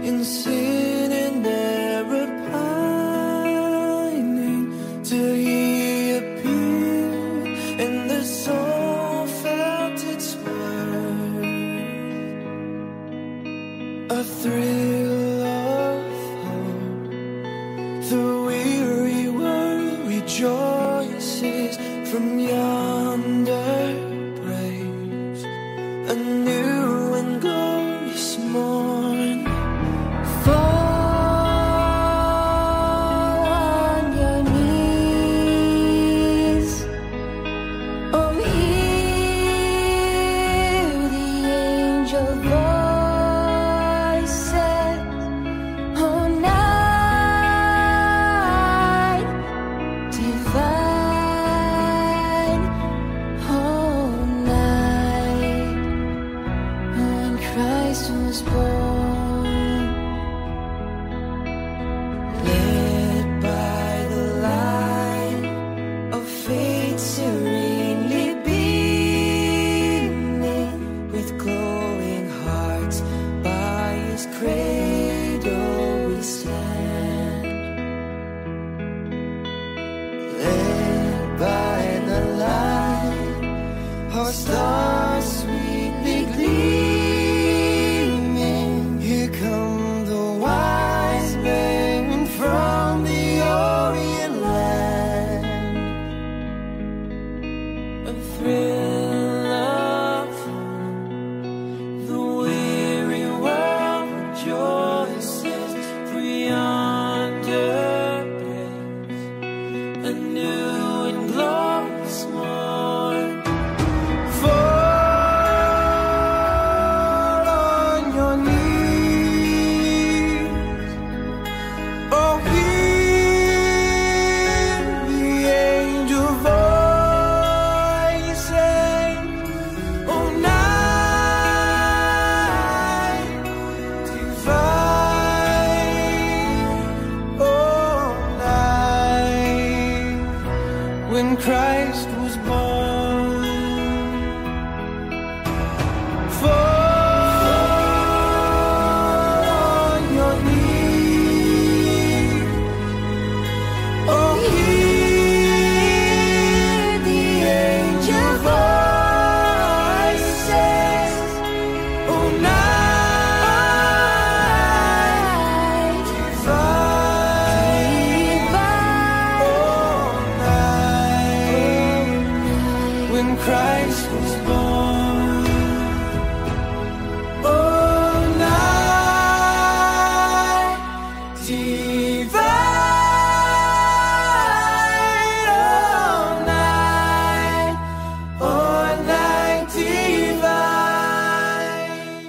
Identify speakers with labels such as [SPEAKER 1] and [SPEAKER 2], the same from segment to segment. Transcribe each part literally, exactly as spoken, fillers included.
[SPEAKER 1] in sin and error pining, till he appeared and the soul felt its worth. A thrill of hope, the weary world rejoices from yonder praise, a new and glorious morn. Fall on your knees, oh hear the angel voices, oh night divine, oh night when Christ was born. Led by the light of faith serenely beaming, with glowing hearts by his cradle we stand. Led by the light, our stars sweetly gleaming, here come the wise men from the Orient land. A thrill of hope, the weary world rejoices, for yonder breaks a new and glorious morn. Fall on your knees, oh hear the angel voices, oh night divine, oh night when Christ was born. Fall on your knees, oh hear the angel voices, oh night divine, oh night when Christ was born. Oh night divine, oh night, oh night divine.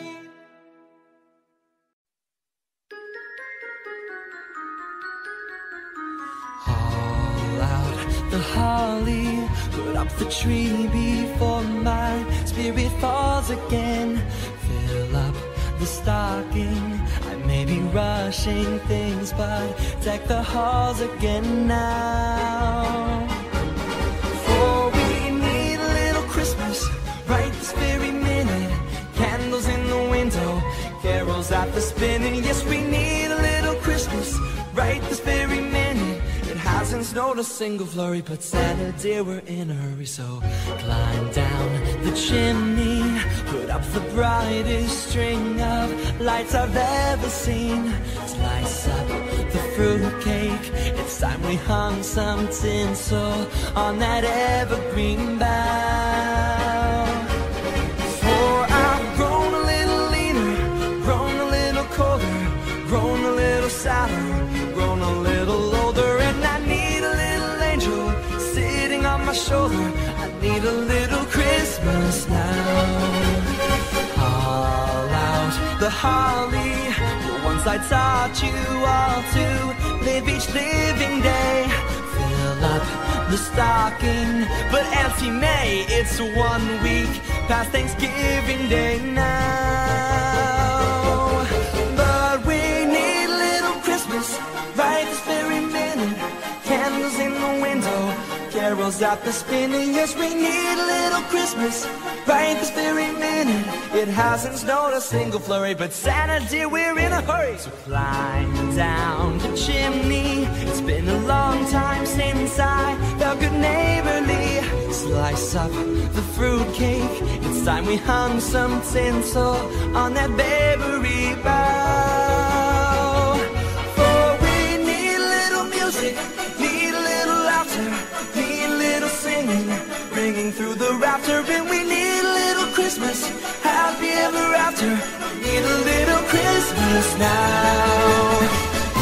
[SPEAKER 1] Haul out the holly, put up the tree before my spirit falls again. Fill up the stocking, I may be rushing things, but deck the halls again now. For we need a little Christmas right this very minute. Candles in the window, carols at the spinning. Yes, we need a little Christmas right this very minute. It hasn't snowed a single flurry, but Santa dear, we're in a hurry. So climb down the chimney, put up the brightest string of lights I've ever seen. Slice up the fruitcake, it's time we hung some tinsel on that evergreen bough. For I've grown a little leaner, grown a little colder, grown a little sadder, grown a little older, and I need a little angel sitting on my shoulder. I need a little Christmas now. Haul out the holly, the ones I taught you all to live each living day. Fill up the stocking, but Auntie May, it's one week past Thanksgiving Day now. But we need a little Christmas right this very minute. Candles in the window, carols at the spinning. Yes, we need a little Christmas right this very minute. It hasn't snowed a single flurry, but Santa dear, we're in a hurry. So climb down the chimney. It's been a long time since I felt good neighborly. Slice up the fruitcake. It's time we hung some tinsel on that bakery bough. For we need a little music, need a little laughter, need a little singing, ringing through the rafter. And we need a little Christmas, happy ever after. Need a little Christmas now.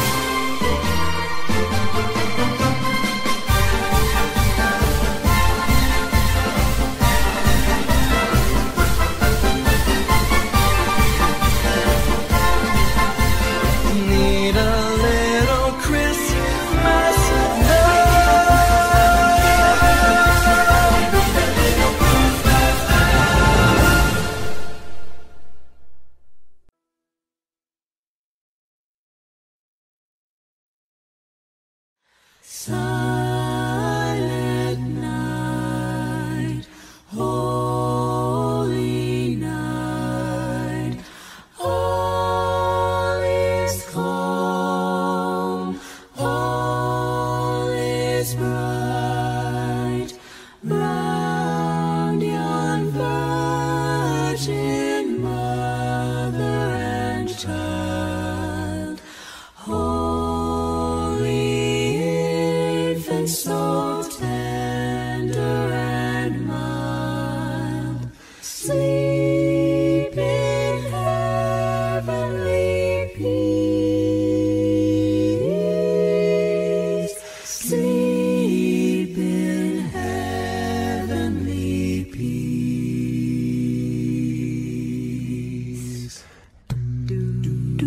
[SPEAKER 1] Silent night, holy night, all is calm, all is bright, round yon virgin mother and child. So tender and mild, sleep in heavenly peace, sleep in heavenly peace. Do, do, do.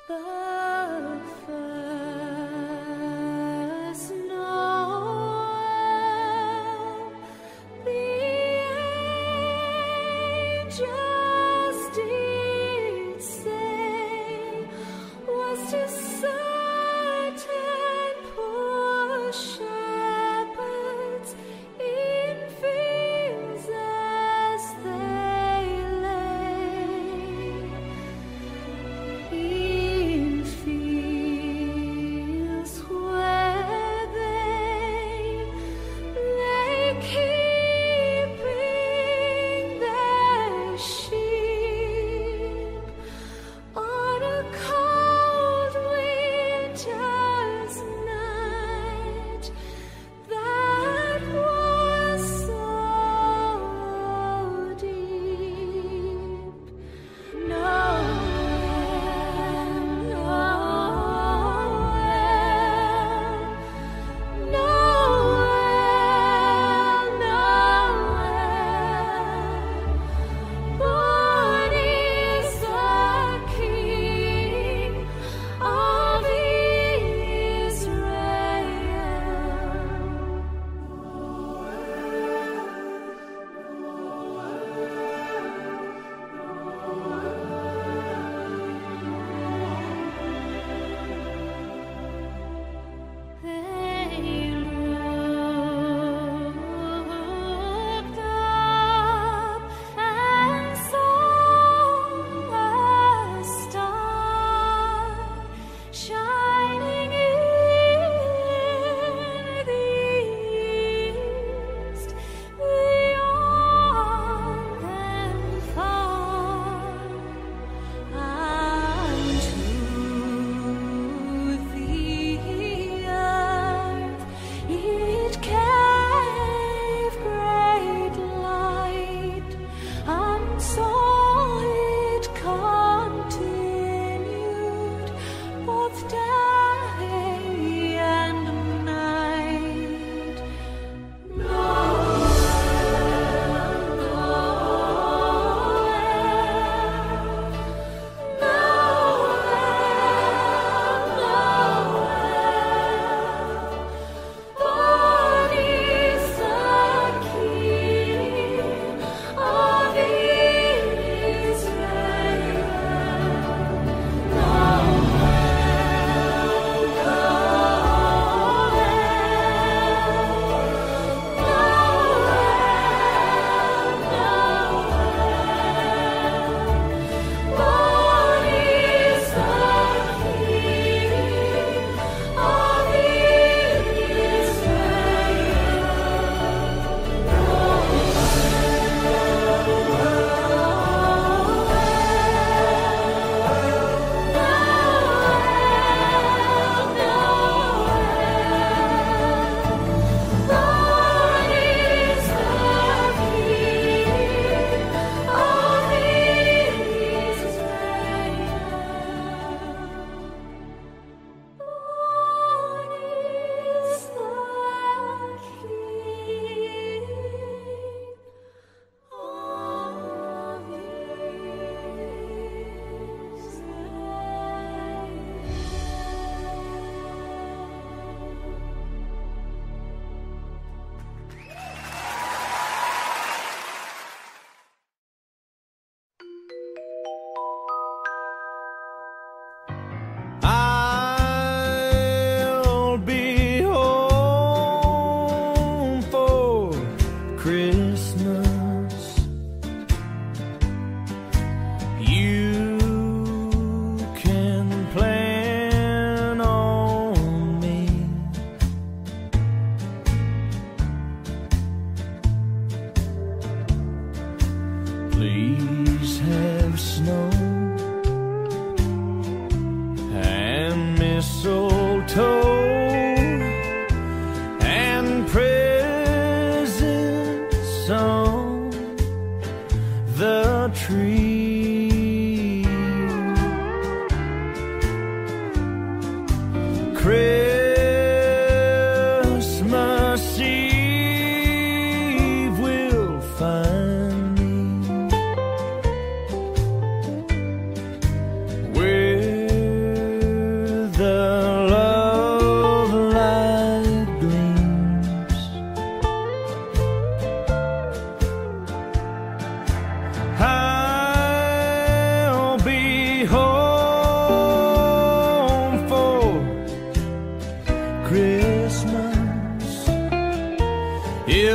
[SPEAKER 2] Where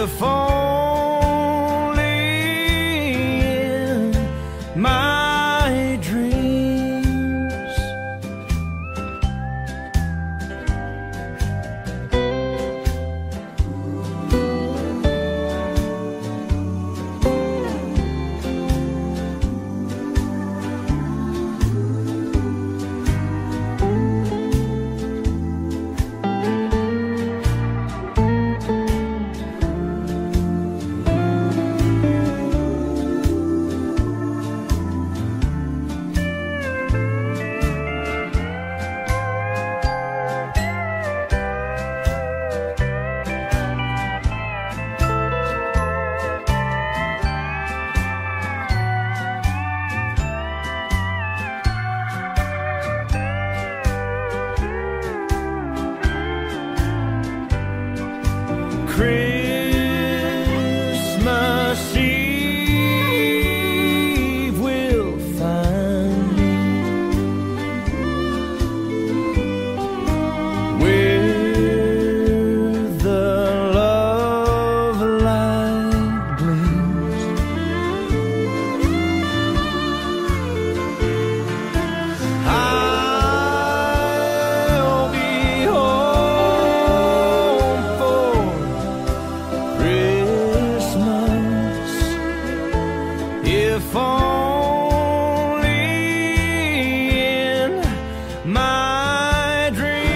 [SPEAKER 1] if only in my dreams. Christmas Eve will find me with the love light gleams. I'll be home for Christmas, if only in my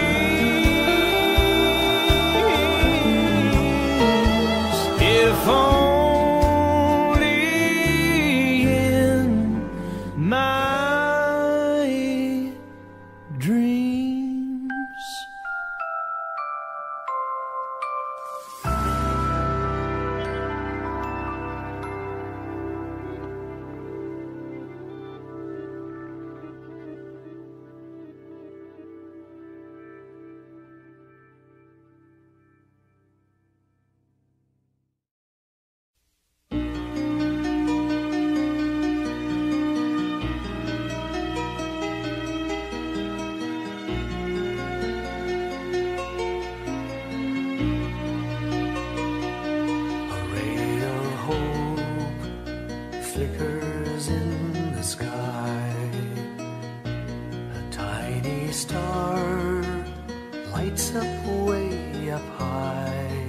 [SPEAKER 1] dreams, if only in my dreams. Flickers in the sky, a tiny star lights up way up high.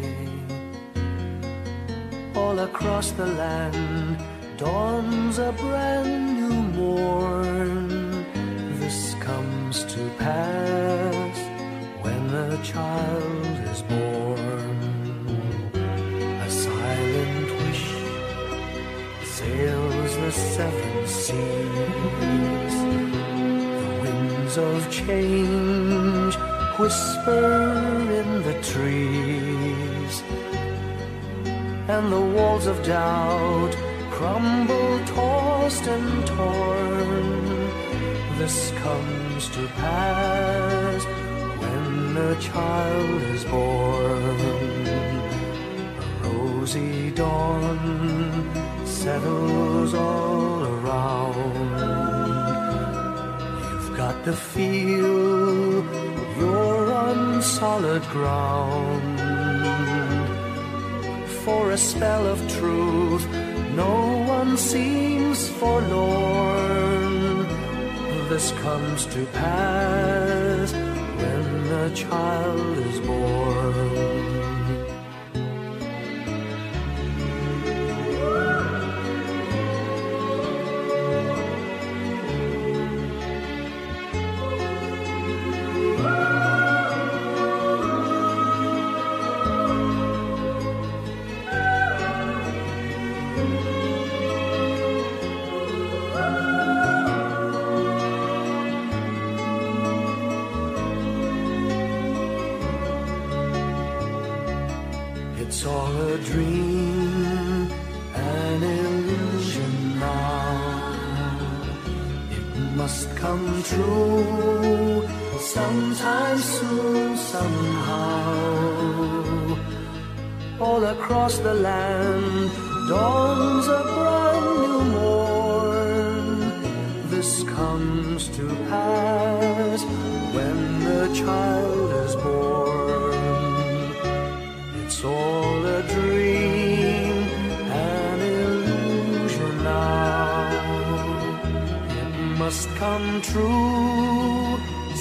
[SPEAKER 1] All across the land dawns a brand new morn. This comes to pass when a child is born. A silent wish sails the seven seas. The winds of change whisper in the trees, and the walls of doubt crumble, tossed and torn. This comes to pass when a child is born. A rosy dawn settles all around. You've got to feel you're on solid ground. For a spell of truth, no one seems forlorn. This comes to pass when a child is born. It's all a dream, an illusion now. It must come true sometime soon, somehow. All across the land dawns a brand new morn. This comes to pass when the child is born. It's all a dream,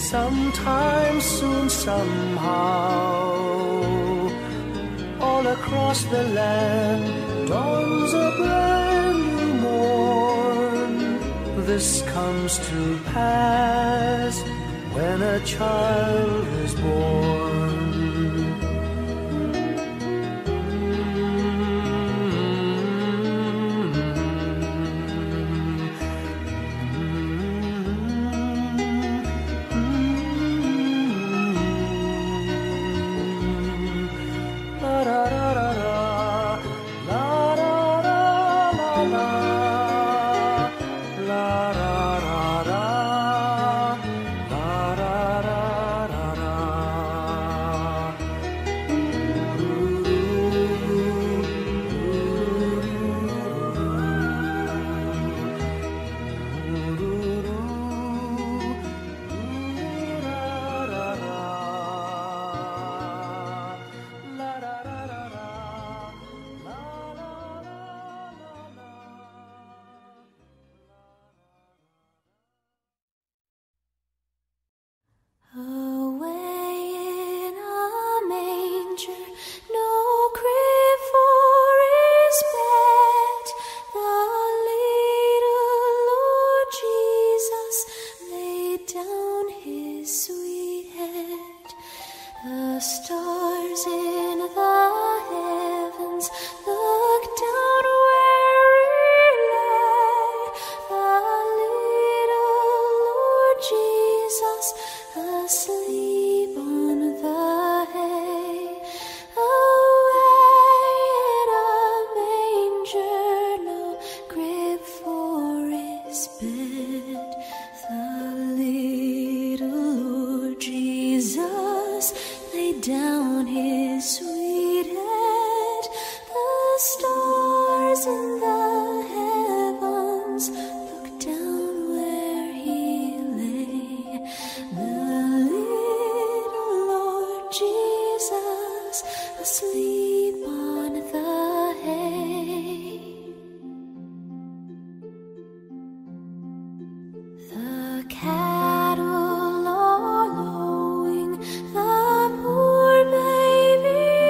[SPEAKER 2] Sometime soon, somehow, all across the land dawns a brand new morn. This comes to pass when a child is born.
[SPEAKER 3] Down his sweet head, the stars in the heavens looked down where he lay. The little Lord Jesus asleep on the hay. The cattle are lowing, the poor baby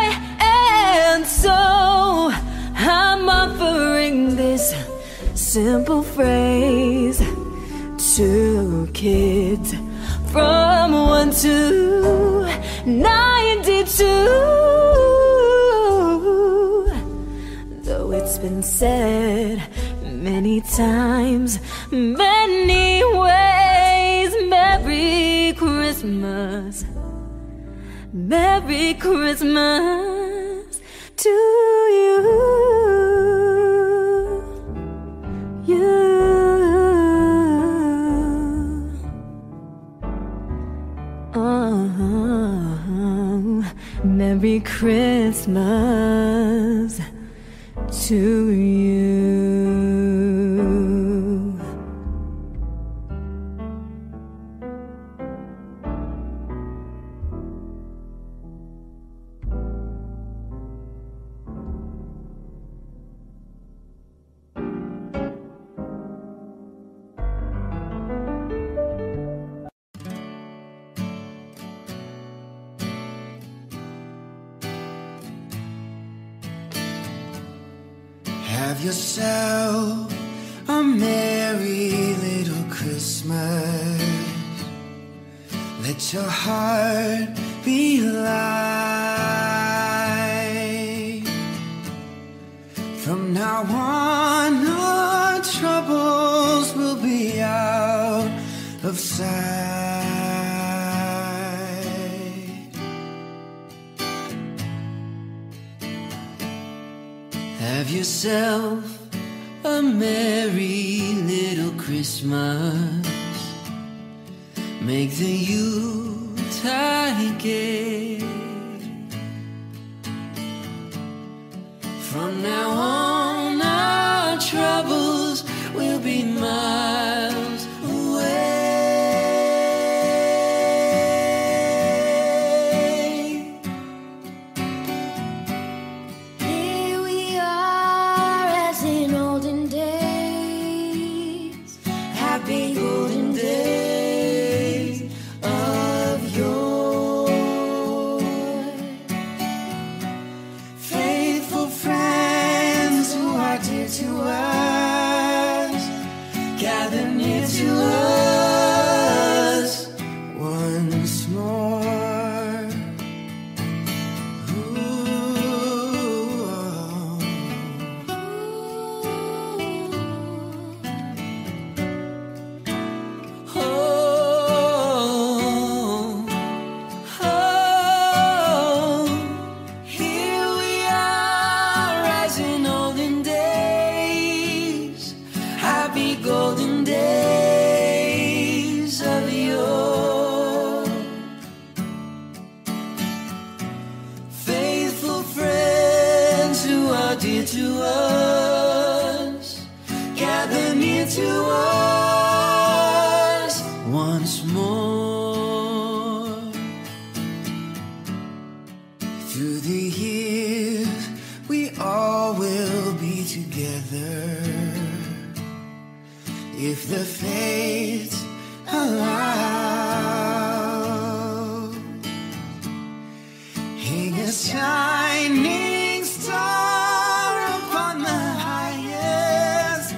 [SPEAKER 3] simple phrase to kids from one to ninety-two. Though it's been said many times, many ways, Merry Christmas, Merry Christmas to you, you. Oh, Merry Christmas to you.
[SPEAKER 4] Have yourself a merry little Christmas. Let your heart be light. From now on, our troubles will be out of sight. Have yourself a merry little Christmas. Make the Yuletide gay. From now on, our troubles will be miles away.
[SPEAKER 5] Here we are as in olden days, happy golden days of yore.
[SPEAKER 4] Faithful friends who are dear to us, gather near to us once more. Ooh. Oh, oh, here we are as in olden days, happy golden days of yore. Faithful friends who are dear to us, gather near to us once more. Through the years, we all will be together, if the fates allow. Hang a shining star upon the highest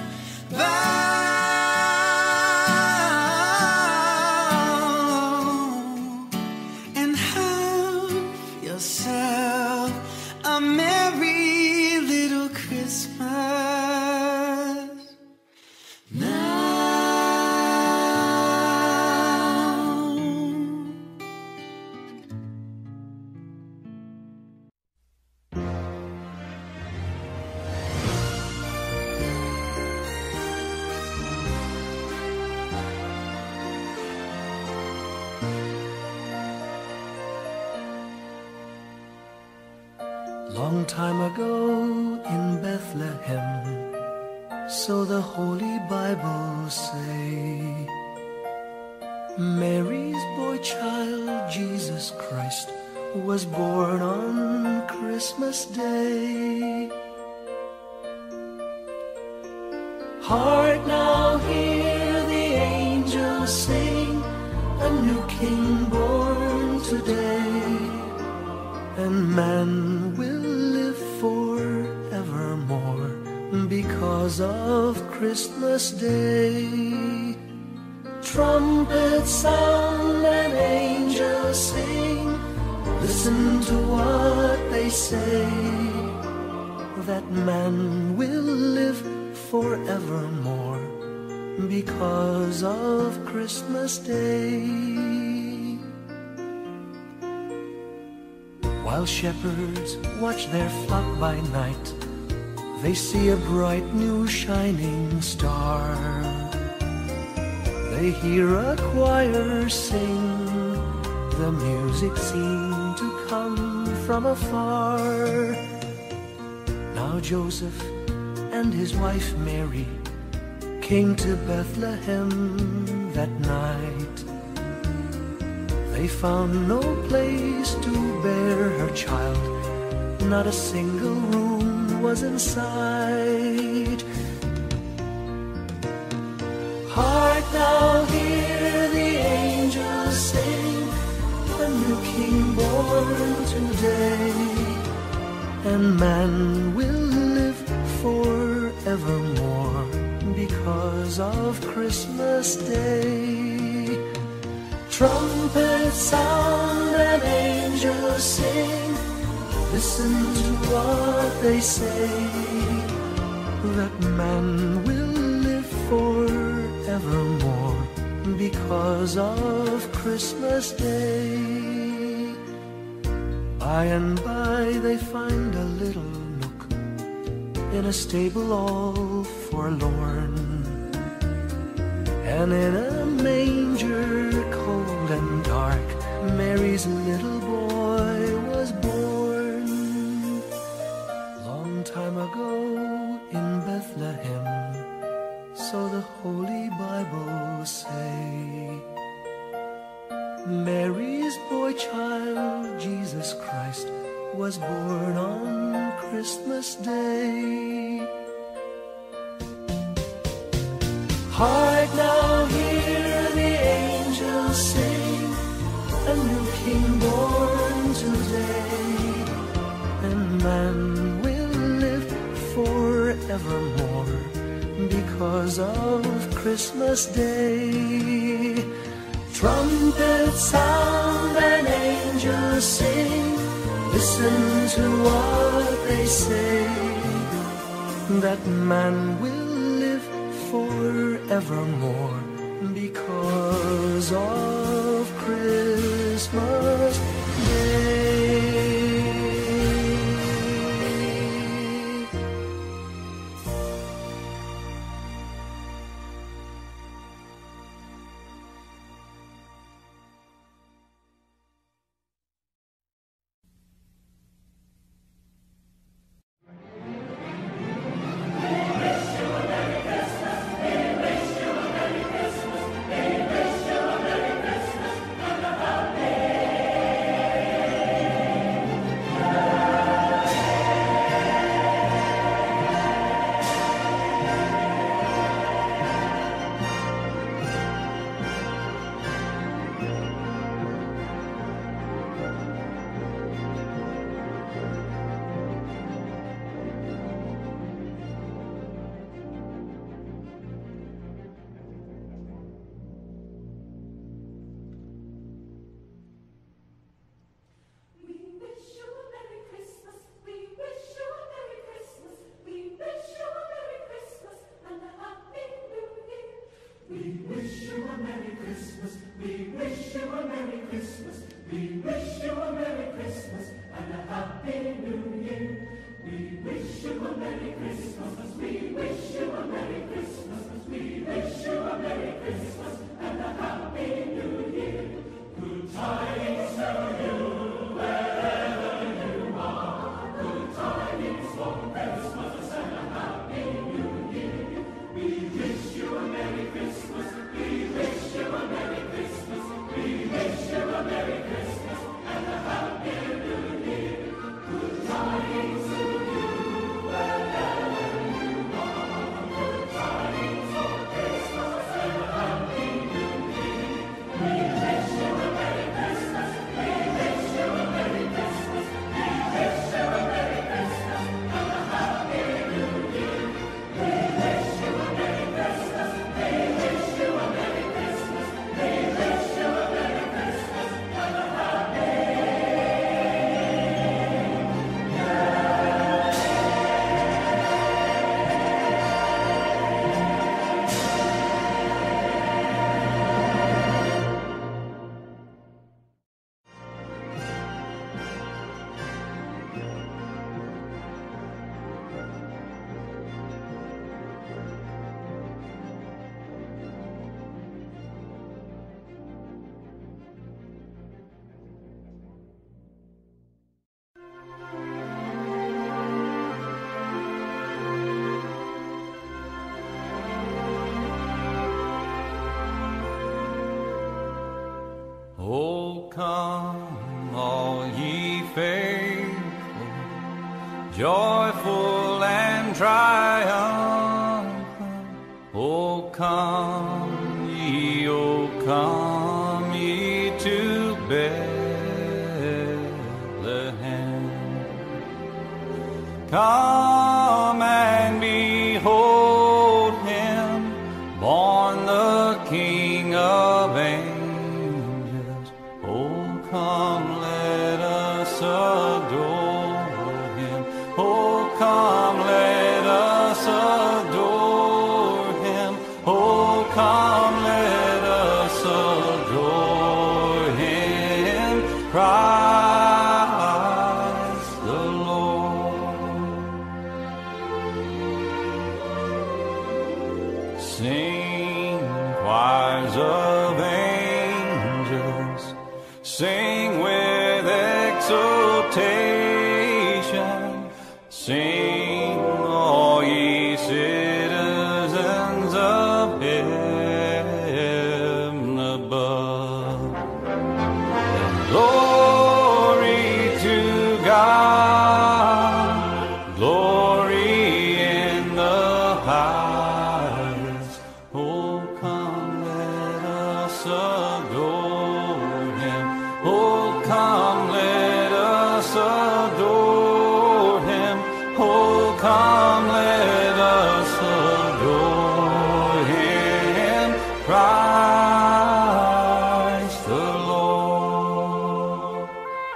[SPEAKER 4] bough, and have yourself a merry little Christmas now.
[SPEAKER 1] Long time ago in Bethlehem, so the Holy Bible say, Mary's boy child, Jesus Christ, was born on Christmas Day. Heart, now hear the angels sing, a new king born today, and man will live forevermore
[SPEAKER 2] because of Christmas Day. Trumpets sound and angels sing, listen to what they say, that man will live forevermore because of Christmas Day. While shepherds watch their flock by night, they see a bright new shining star. They hear a choir sing, the music seemed to come from afar. Now Joseph and his wife Mary came to Bethlehem that night. They found no place to bear her child, not a single room was in sight. Hark now, hear the angels sing, a new king born today, and man will live forevermore because of Christmas Day. Trumpets sound and angels sing, listen to what they say, that man will live forevermore because of Christmas Day. By and by they find a little nook in a stable all forlorn, and in a manger cold and dark, Mary's little boy was born. Long time ago in Bethlehem, so the Holy Bible say, Mary's boy child, Jesus Christ, was born on Christmas Day. Hark now, hear the angels sing, a new king born today, and man will live forevermore because of Christmas Day. Trumpets sound and angels sing, listen to what they say, that man will live forevermore because of Christmas Day.
[SPEAKER 6] joyful and triumphant. Oh, come ye, oh, come ye to Bethlehem. Come and behold him, born the King of angels. Oh, come, let us adore him. Oh, come, let us adore him. Oh, come, let us adore him. Christ the Lord. Sing, choirs of angels, sing with exultation. Sing, all ye citizens of heaven above. Glory to God, glory in the highest. Oh, come, let us adore him. Oh, come, let us adore him. Oh, come, let us adore him. Christ the Lord.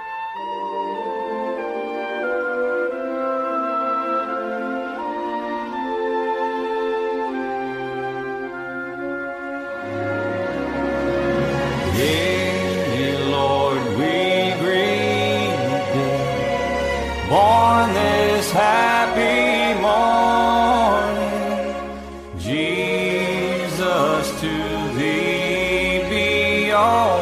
[SPEAKER 6] Yea, Lord, we greet thee, born this happy morning. Jesus, to thee be all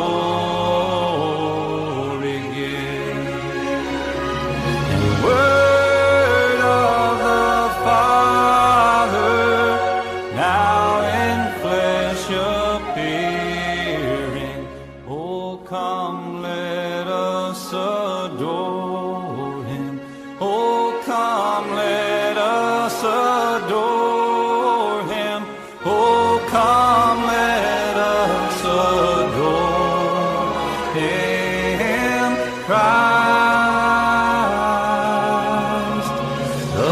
[SPEAKER 6] glory given. And the word of the Father, now in flesh appearing. Oh, come, let us adore him. Oh, come, let us adore him. Oh, come, let us adore him. Christ the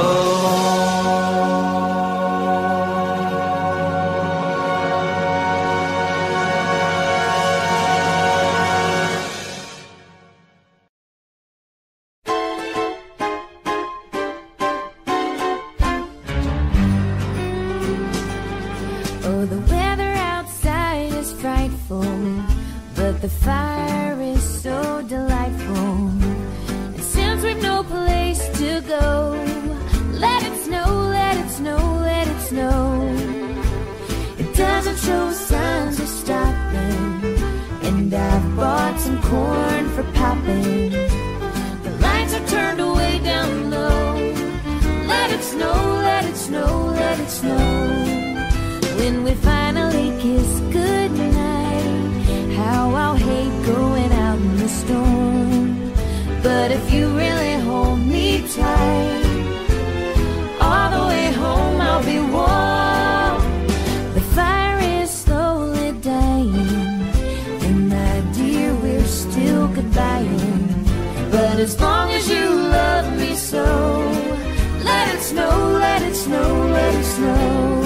[SPEAKER 5] Oh, the weather outside is frightful, but the fire is so delightful. And since we've no place to go, let it snow, let it snow, let it snow. It doesn't show signs of stopping, and I've bought some corn for popping. The lights are turned way down low. Let it snow, let it snow, let it snow. When we finally kiss goodnight, how I'll hate going out in the storm. But if you really hold me tight, all the way home I'll be warm. The fire is slowly dying, and my dear, we're still goodbying. But as long as you love me so, let it snow, let it snow, let it snow.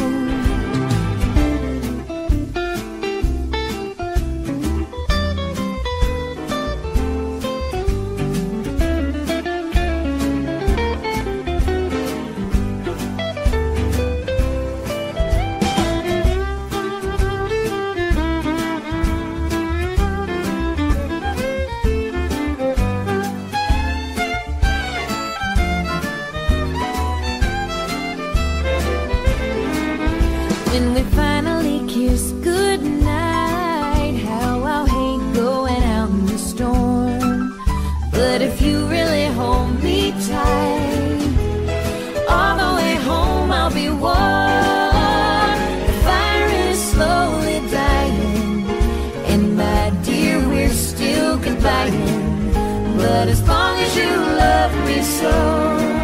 [SPEAKER 5] When we finally kiss goodnight, how I'll hate going out in the storm. But if you really hold me tight, all the way home I'll be warm. The fire is slowly dying, and my dear, we're still goodbying. But as long as you love me so,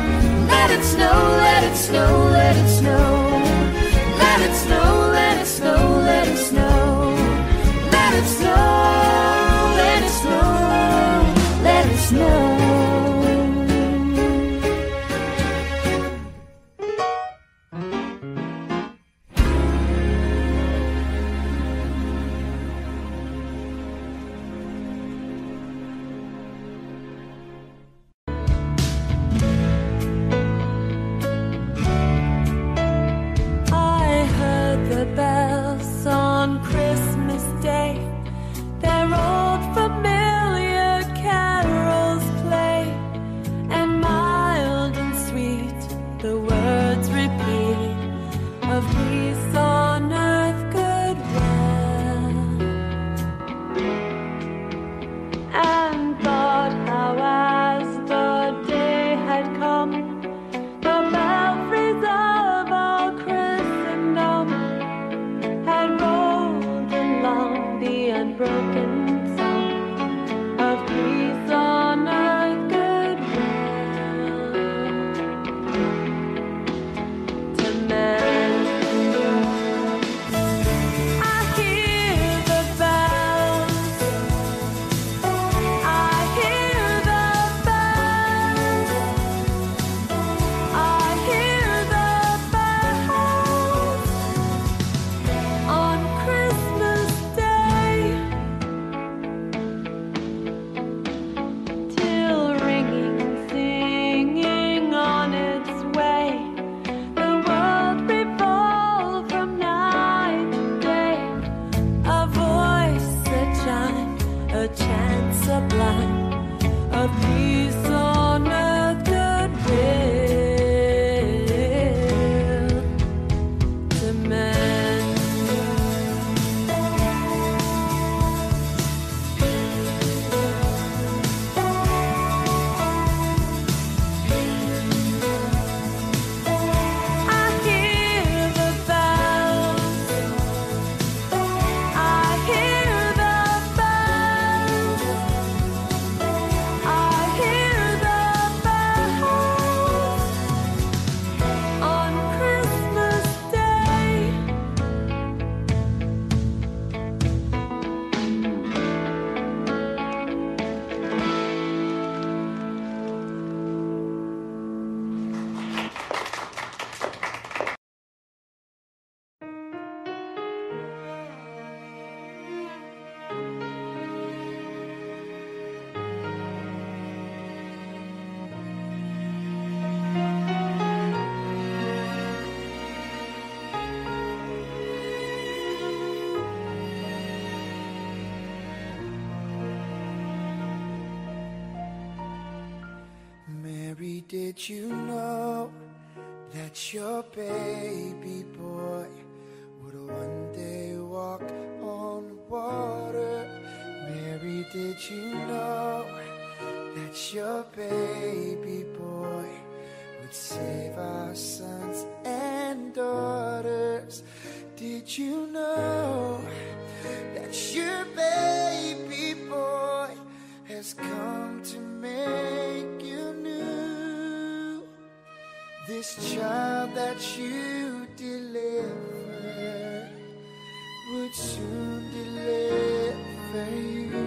[SPEAKER 4] Mary, did you know that your baby boy would one day walk on water? Mary, did you know that your baby boy would save our sons and daughters? Did you know that your baby boy has come to make you new? This child that you delivered would soon deliver you.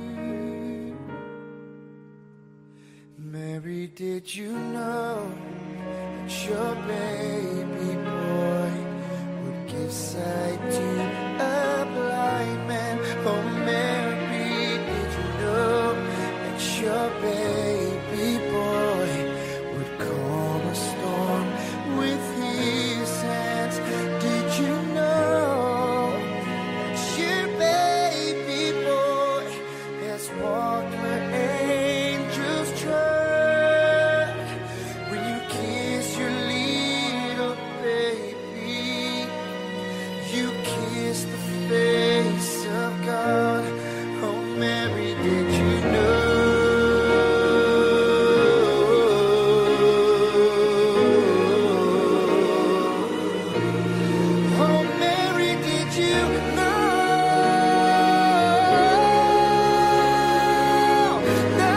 [SPEAKER 4] Mary, did you know that your baby boy would give sight to a blind man? Oh, Mary, did you know that your baby boy would calm a storm with his hands? Did you know that your baby boy has walked where angels trod? When you kiss your little baby, you kiss the face of God. Oh, Mary, did you know? Oh, Mary, did you know? No.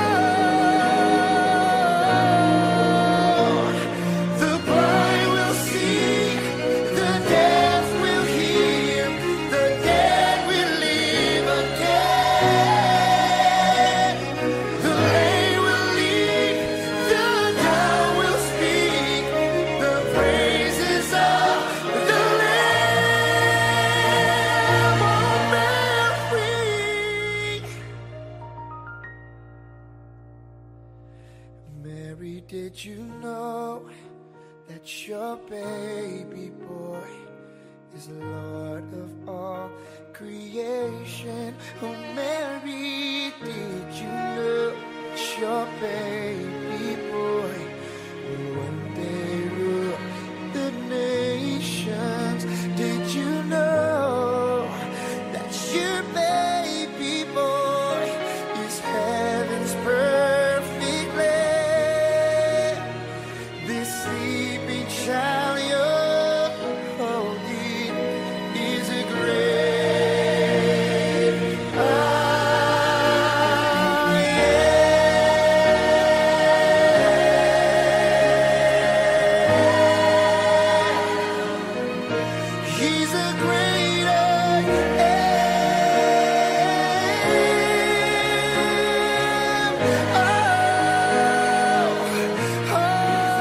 [SPEAKER 4] The blind will see, the deaf will hear, the dead will live again. The lame will leap, the dumb will speak, the praises of the Lamb. Oh, Mary. Mary, did you know that your baby boy is Lord of all creation? Oh, Mary, did you know that your baby boy will one day rule the nations? Did you know that your baby boy is heaven's perfect lamb? This sleeping child you're holding is a great I am. He's a great I am. Oh, oh.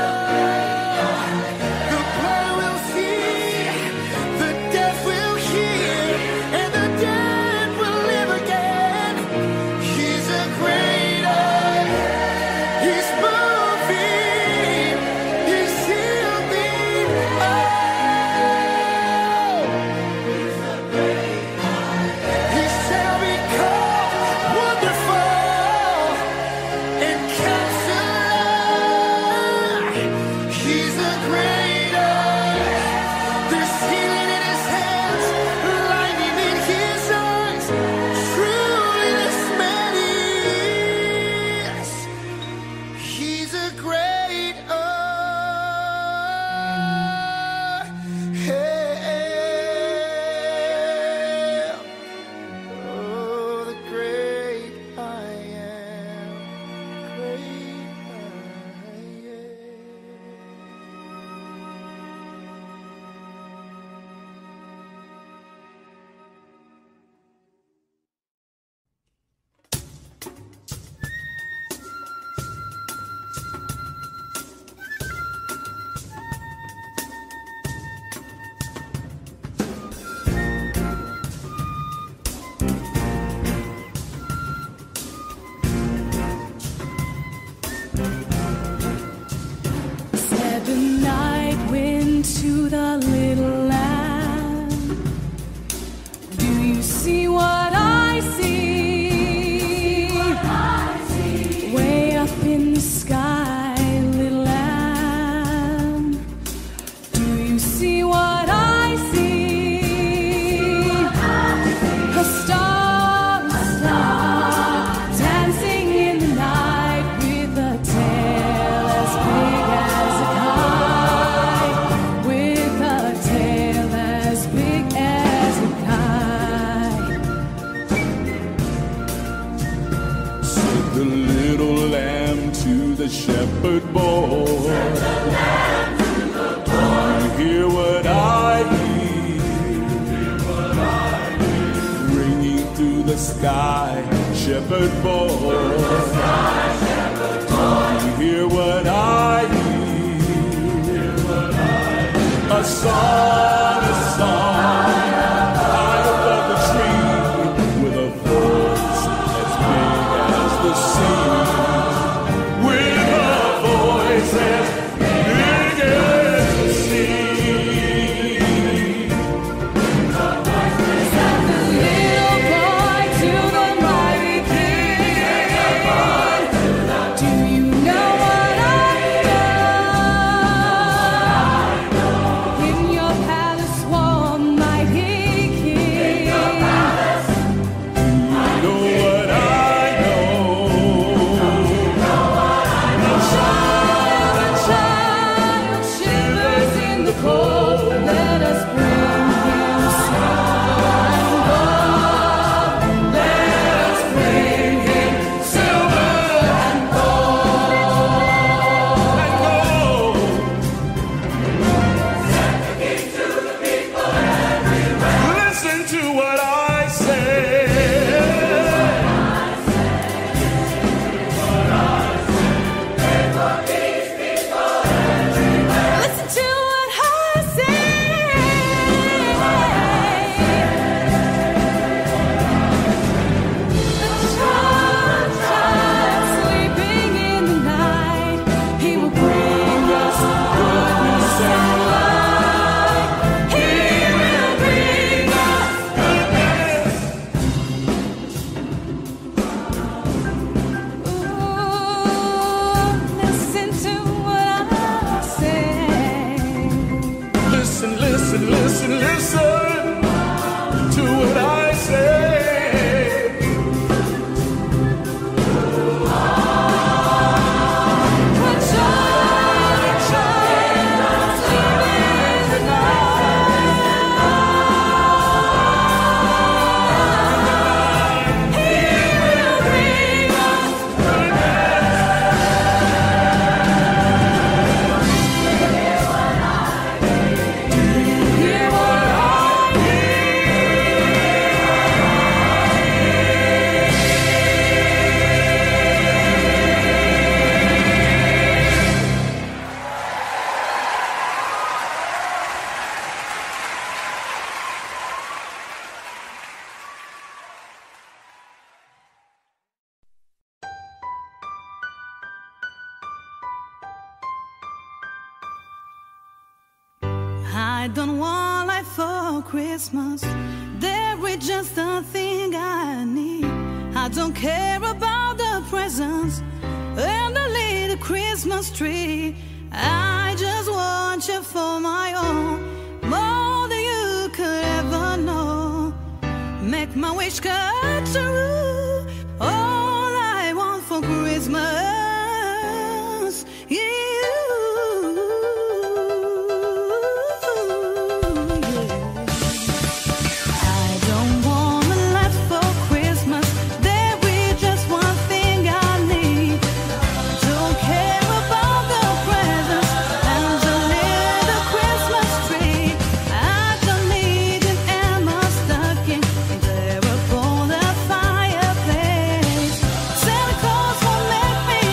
[SPEAKER 4] The blind will see, the deaf will hear, and the dead will live again. He's a great I am. He's moving, he's healing. Oh, he shall be called Wonderful and Counselor. He's a great I am. There's healing in his hands, lightning in his eyes. Truly this man is. He's a great I am. Oh, the great I am. Great I am.
[SPEAKER 7] shepherd boy. Do you hear what I hear? Ringing through the sky, shepherd boy. Do you hear what I hear? A song, a song, high above the tree, with a voice as big as the sea. With a voice as big as the sea.
[SPEAKER 3] Little boy to the mighty King. Do you know what I know? In your palace, one mighty King.
[SPEAKER 7] You know what I know.
[SPEAKER 3] Child, child, shivers in the cold. Let us bring him silver and gold. Let us bring him silver and gold.
[SPEAKER 7] And go. Listen to what I say.
[SPEAKER 3] Listen to what I say. The child, child, sleeping in the night, he will bring us goodness and light. He will bring us goodness. Ooh, listen to what I say.
[SPEAKER 7] Listen, listen, listen, listen to what I say.
[SPEAKER 3] The child, child, sleeping in the night, he will bring us hear what I I don't want life for Christmas. There is just a thing I need. I don't care about the presents and the little Christmas tree. I just want you for my own, more than you could ever know. Make my wish come true. All I want for Christmas is you. I don't want a lot for Christmas. There is just one thing I need. Don't care about the presents and the little Christmas tree. I don't need an Emma stocking there upon the fireplace. Santa Claus won't make me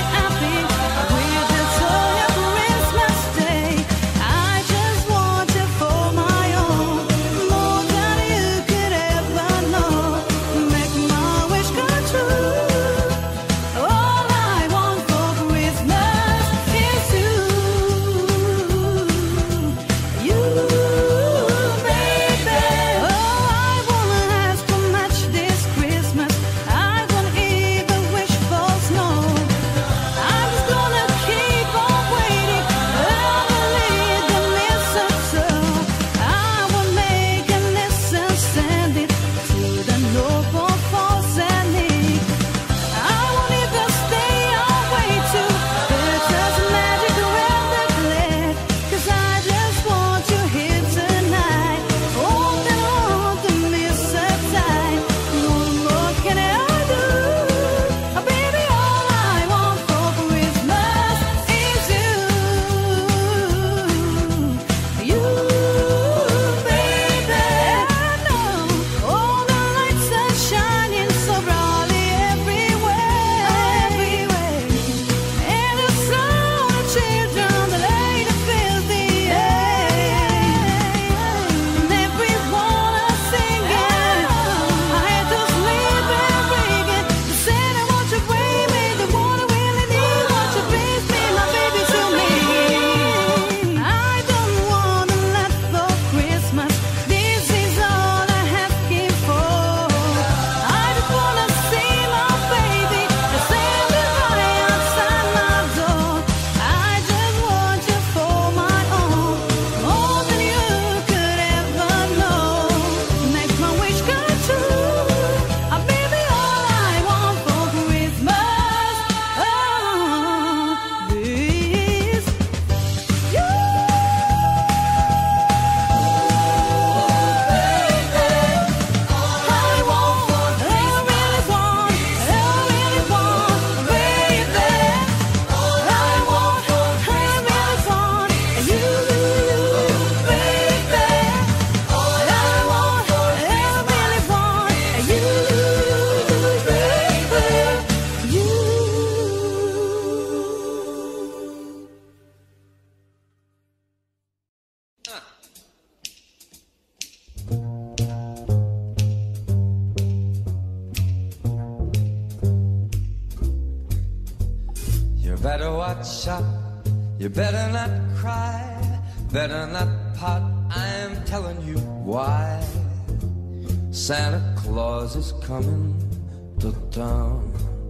[SPEAKER 1] watch out. You better not cry, better not pout. I'm telling you why. Santa Claus is coming to town.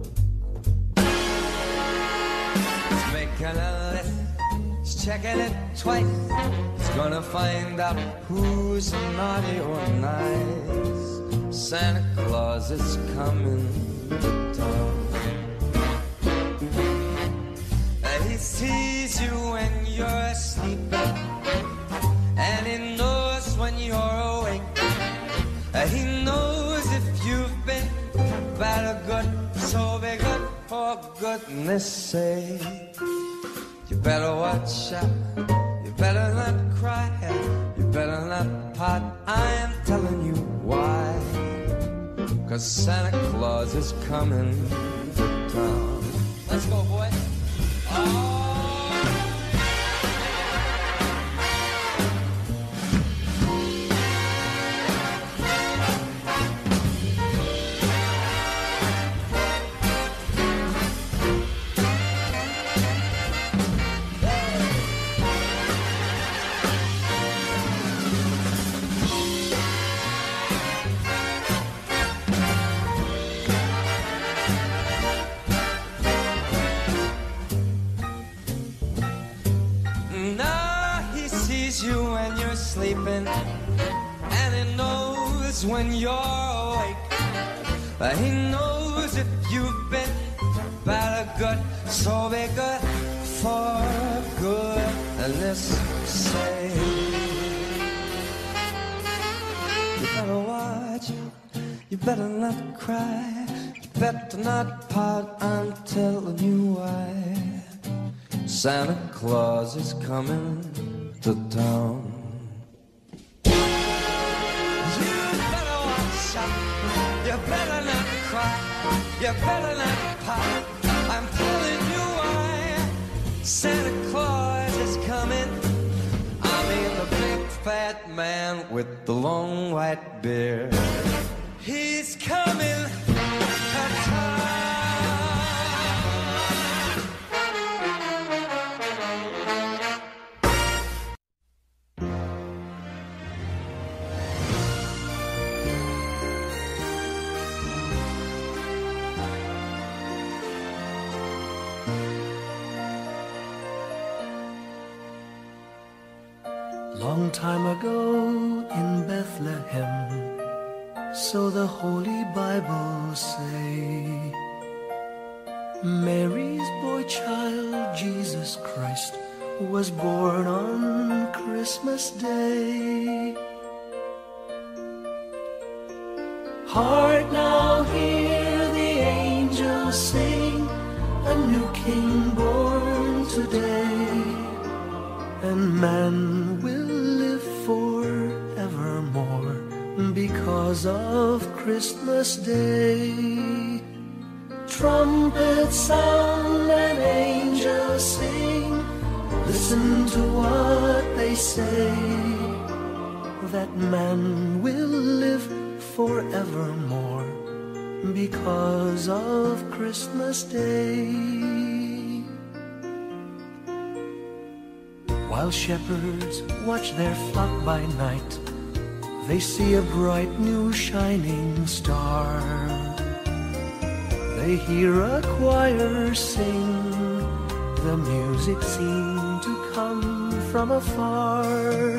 [SPEAKER 1] He's making a list, he's checking it twice. He's gonna find out who's naughty or nice. Santa Claus is coming to town. He sees you when you're sleeping, and he knows when you're awake. He knows if you've been bad or good, so be good for goodness sake. You better watch out, you better not cry, you better not pout. I am telling you why. 'Cause Santa Claus is coming to town. Let's go, boy. Oh. You when you're sleeping, and he knows when you're awake. He knows if you've been bad or good, so be good for goodness sake. You better watch out, you better not cry, you better not pout. I'm telling you why. Santa Claus is coming to town. You better watch out, you better not cry, you better not pout. I'm telling you why. Santa Claus is coming. I mean the big fat man with the long white beard. He's coming to town.
[SPEAKER 8] Long time ago in Bethlehem, so the Holy Bible say, Mary's boy child, Jesus Christ, was born on Christmas Day. Hark now, hear the angels sing, a new King born today, and man will live forevermore because of Christmas Day. Trumpets sound and angels sing, listen to what they say, that man will live forevermore because of Christmas Day. While shepherds watch their flock by night, they see a bright new shining star. They hear a choir sing, the music seemed to come from afar.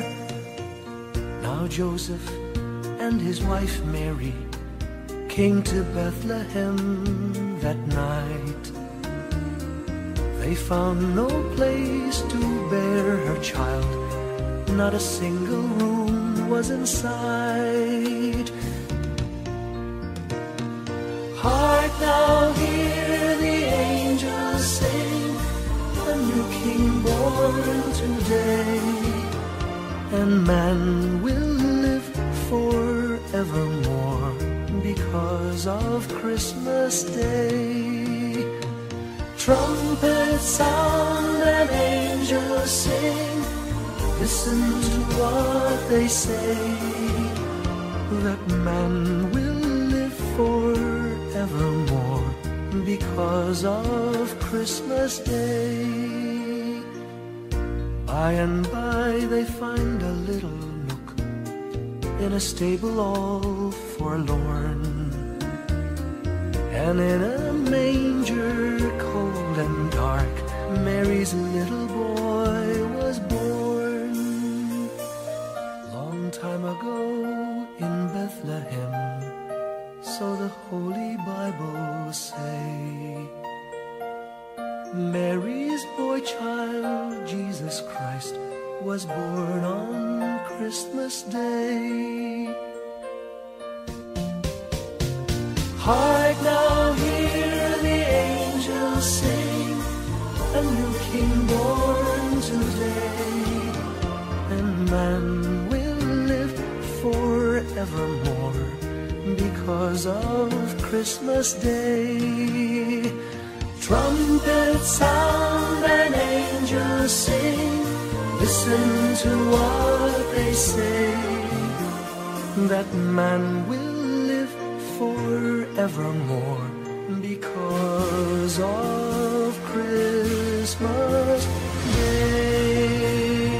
[SPEAKER 8] Now Joseph and his wife Mary came to Bethlehem that night. They found no place to bear her child, not a single room was in sight. Hark now, hear the angels sing, a new King born today, and man will live forevermore because of Christmas Day. Trumpets sound and angels sing, listen to what they say, that man will live forevermore because of Christmas Day. By and by they find a little nook in a stable all forlorn, and in a manger cold and dark Mary's little boy was born. Long time ago in Bethlehem, so the Holy Bible say, Mary's boy child, Jesus Christ, was born on Christmas Day. Hark now, hear the angels sing, a new King born today, and man will live forevermore because of Christmas Day. Trumpets sound and angels sing, listen to what they say, that man will live forevermore because of Christmas Day.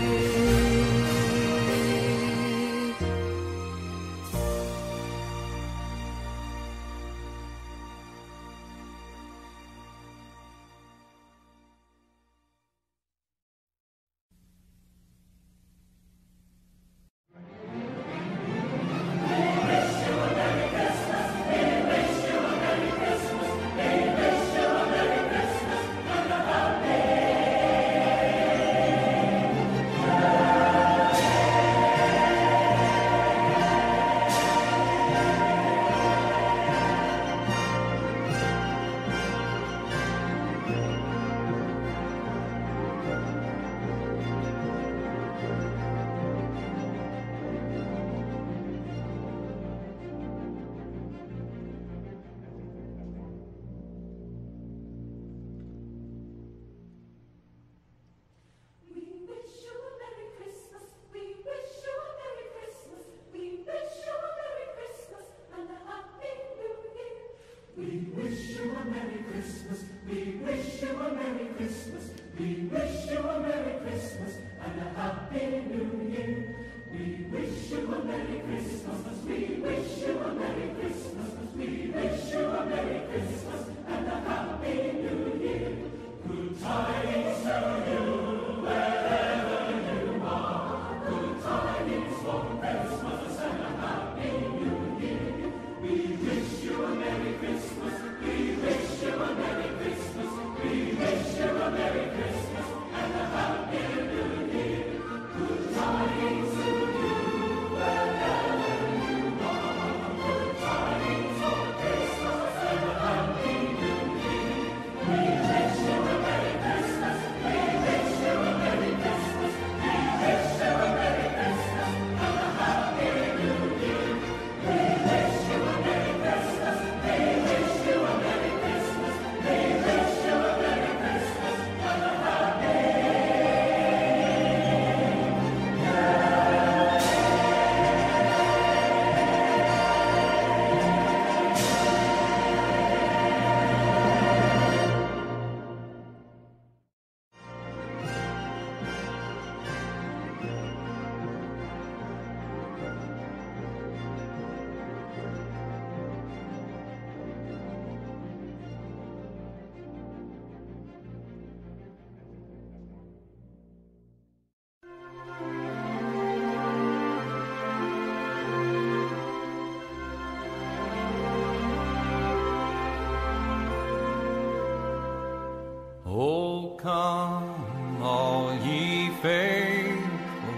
[SPEAKER 6] Come, all ye faithful,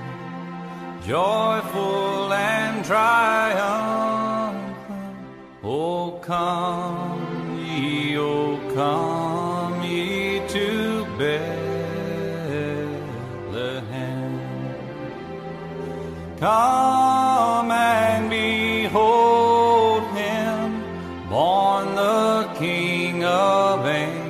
[SPEAKER 6] joyful and triumphant. O come ye, O come ye to Bethlehem. Come and behold him, born the King of angels.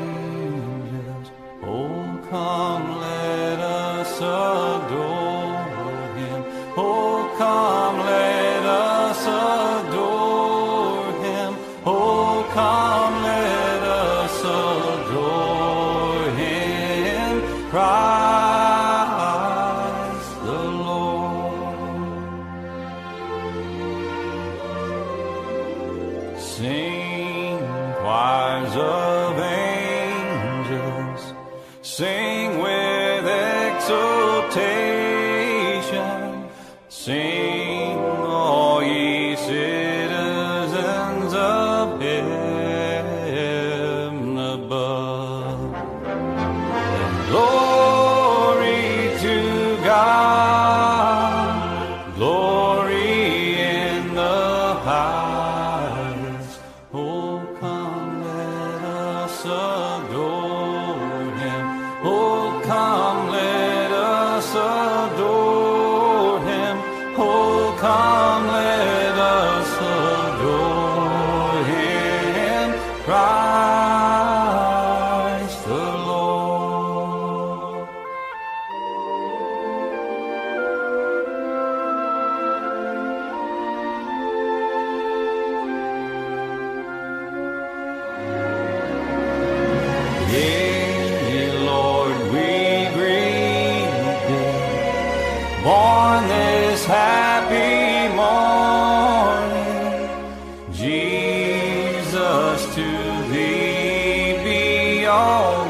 [SPEAKER 6] Come, let us adore him. Oh, come, let us adore him. Oh, come, let us Christ the Lord. Sing, choirs of angels, sing with exultation, sing, all ye citizens of heaven above. Glory to God, glory in the highest. Oh, come, let us adore Him. Oh, come, let us adore Him. Oh, come, let us adore Him. Christ the Lord. Yea, Lord, we greet Thee, born this happy morning. Jesus, to Thee be all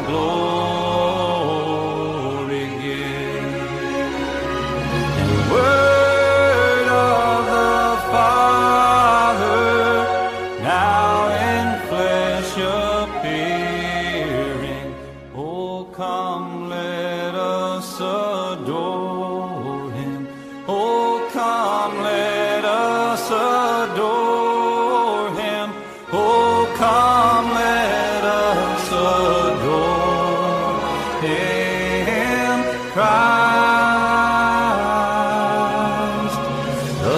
[SPEAKER 6] glory given. And the word of the Father, now in flesh appearing. Oh, come, let us adore Him. Oh, come, let us adore Him. Oh, come, let us adore Him. Christ the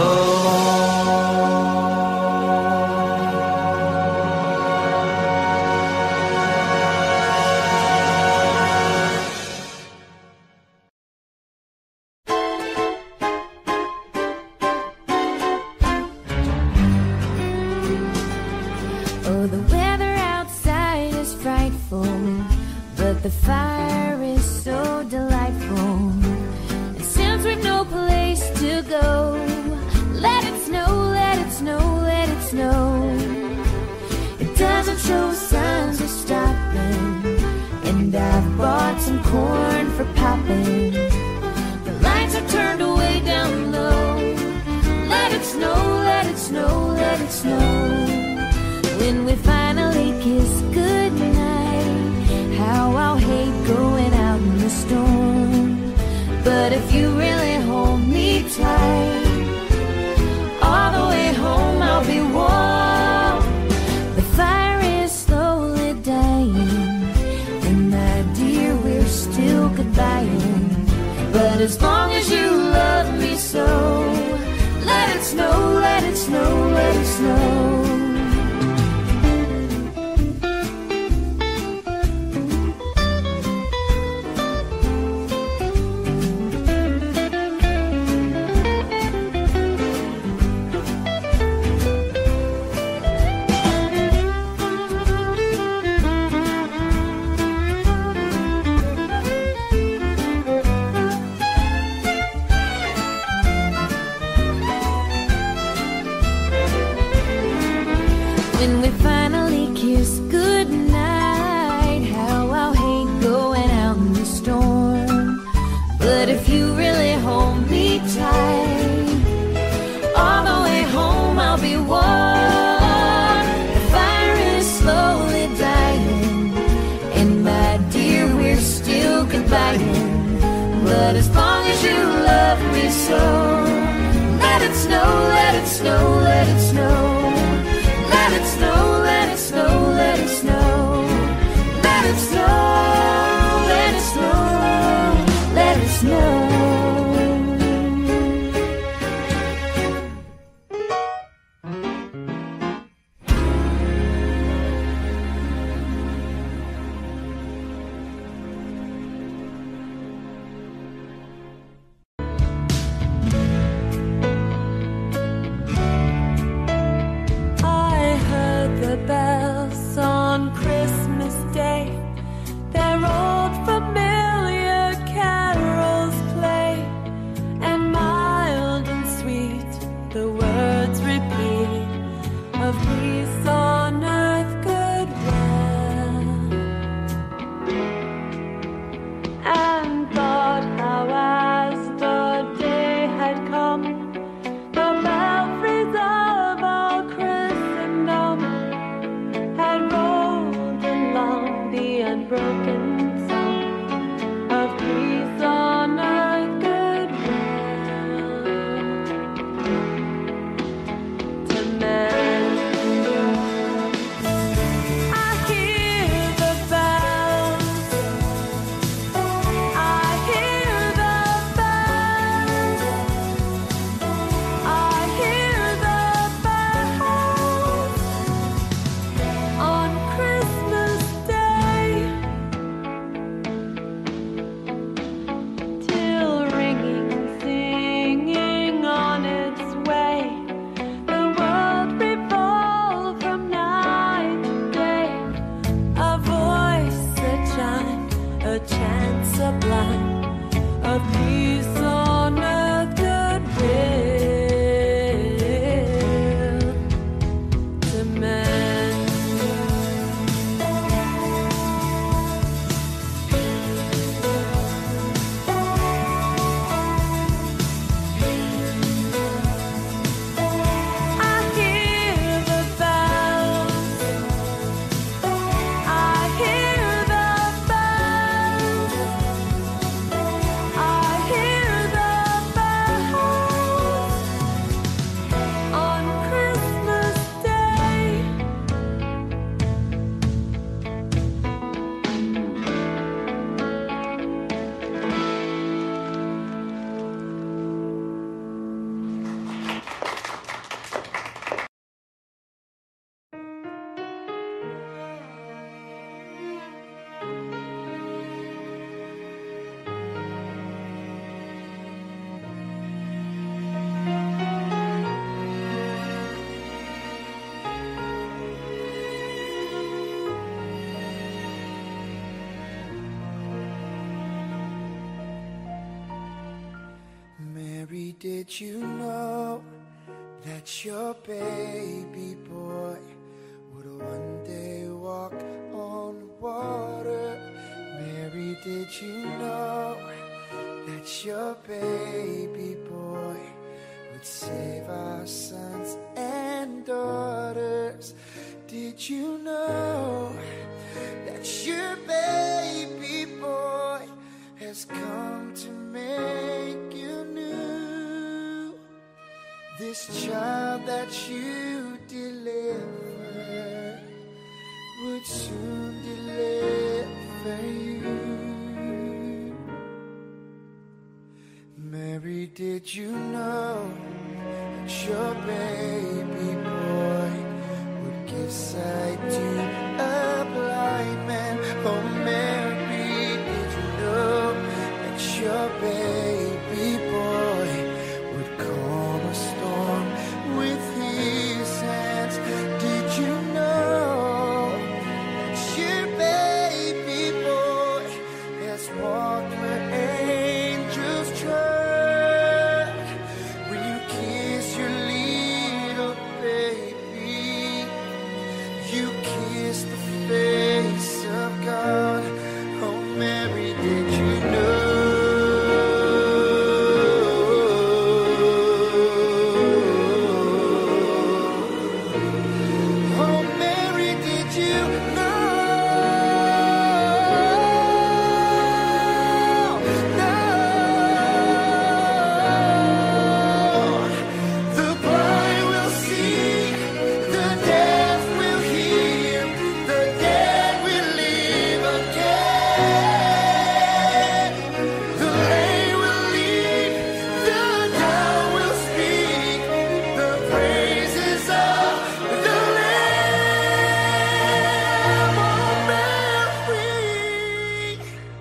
[SPEAKER 5] Oh, the weather outside is frightful, but the fire is so delightful. And since we've no place to go, let it snow, let it snow, let it snow. It doesn't show signs of stopping, and I've bought some corn for popping. The lights are turned way down low. Let it snow, let it snow, let it snow. When we finally kiss goodnight, how I'll hate going out in the storm. But if you really hold me tight, all the way home I'll be warm. The fire is slowly dying, and my dear, we're still goodbying. But as long as you love me so, let it snow, let it snow, let it snow. When we finally kiss goodnight, how I'll hate going out in the storm. But if you really hold me tight, all the way home I'll be warm. The fire is slowly dying, and my dear, we're still goodbying. But as long as you love me so, let it snow, let it snow, let it snow. Let it snow, let it snow, let it snow. Let it snow, let it snow, let it snow.
[SPEAKER 9] Bells on Christmas Day, they're old familiar
[SPEAKER 4] did you know that your baby boy would one day walk on water? Mary, did you know that your baby boy would save our sons and daughters? Did you know that your baby boy has come to make you new? This child that you deliver would soon deliver you. Mary, did you know that your baby boy would give sight to a blind man? Oh, Mary, did you know that your baby boy would calm a storm with his hands? Did you know that your baby boy has walked where angels trod? When you kiss your little baby, you kiss the face of God. Oh, Mary, did you know? Oh, Mary, did you know? No. The blind will see, the deaf will hear, the dead will live again. The lame will leap, the dumb will speak, the praises of the Lamb. Oh, Mary.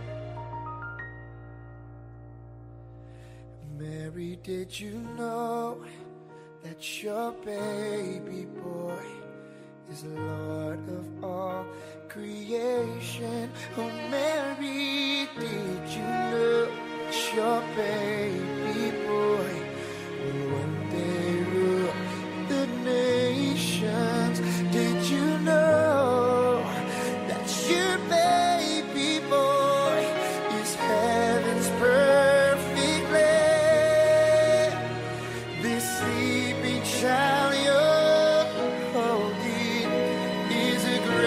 [SPEAKER 4] Mary, did you know that your baby boy is Lord of all creation? Oh, Mary, did you know that your baby boy will one day rule the nations? Did you know that your baby boy is heaven's perfect lamb? This sleeping child you're holding is a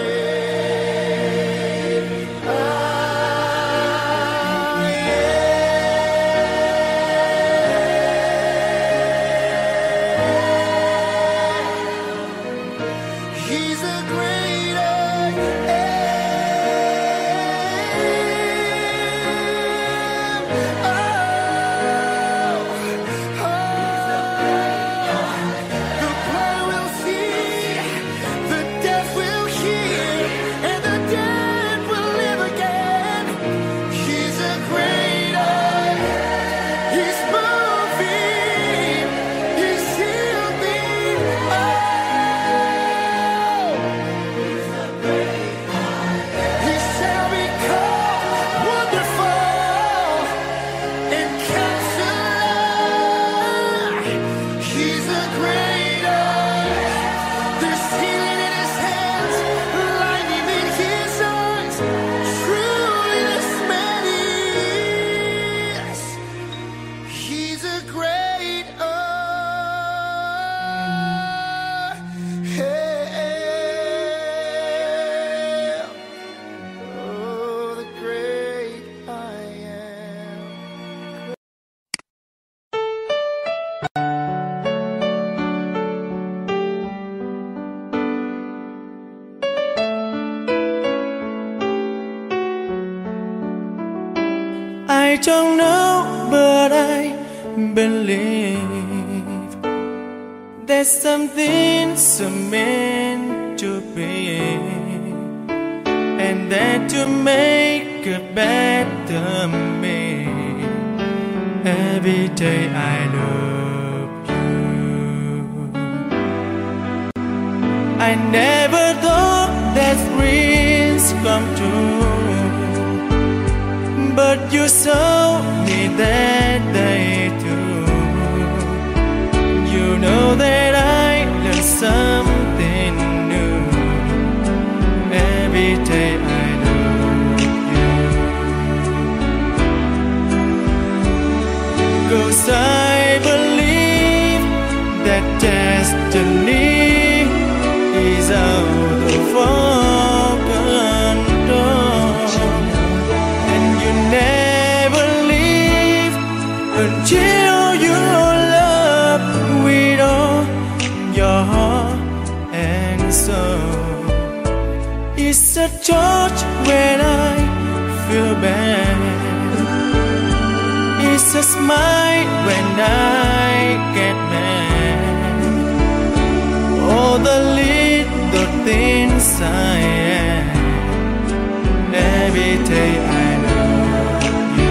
[SPEAKER 4] great I am. He's a great I am. Oh, oh. The blind will see, the deaf will hear, and the dead will live again. He's a great I am. He's moving, he's healing. Oh, he shall be called Wonderful and Counselor. He's a great I am. There's healing in his hands, lightning in his eyes. Truly this man is. He's a great I am. Oh, the great I am.
[SPEAKER 9] I don't know, but I believe there's something so meant to be, and that to make a better me. Every day I love you. I never thought that dreams come true, but you showed me that they do. 'Cause I believe that destiny is out of our control, and you never leave until you love with all your heart and soul. It's a touch when I feel bad, it's a smile when I get mad. All the little things I am, every day I love you.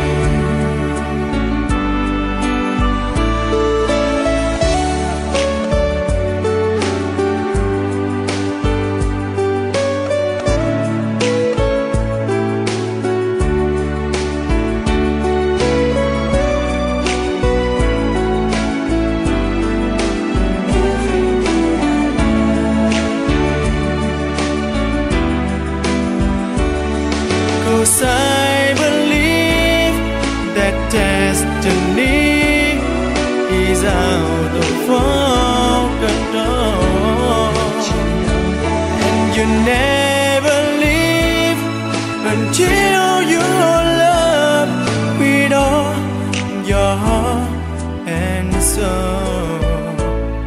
[SPEAKER 9] I believe that destiny is out of our control, and you never leave until you love with all your heart and soul.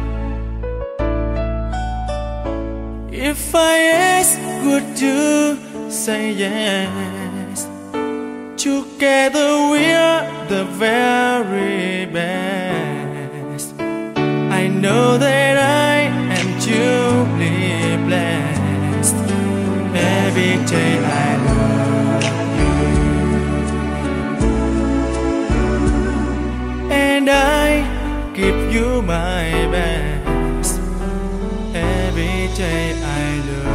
[SPEAKER 9] If I ask, would you say yes? Together we're the very best. I know that I am truly blessed. Every day I love you, and I give you my best. Every day I love you.